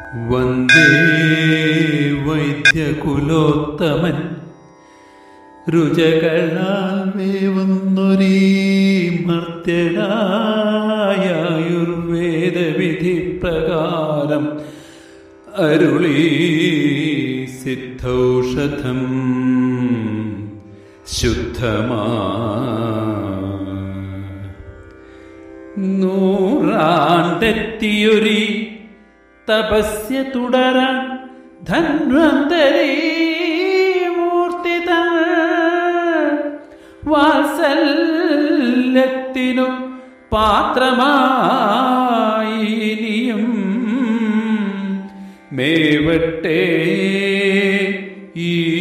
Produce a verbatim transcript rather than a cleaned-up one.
വന്ദേ വൈദ്യകുലോത്തമൻ രുചകളാൽ വേവുന്നൊരീ മർത്യനായ ആയുർവേദവിധി പ്രകാരം അരുളി സിദ്ധൌഷധം ശുദ്ധമാ നൂറാണ്ടെത്തിയൊരി തപസ്യ തുടരാൻ ധന്വന്തരീ മൂർത്തി തൻ വാത്സല്യത്തിനു പാത്രമായി ഇനിയും മേവട്ടെ ഈ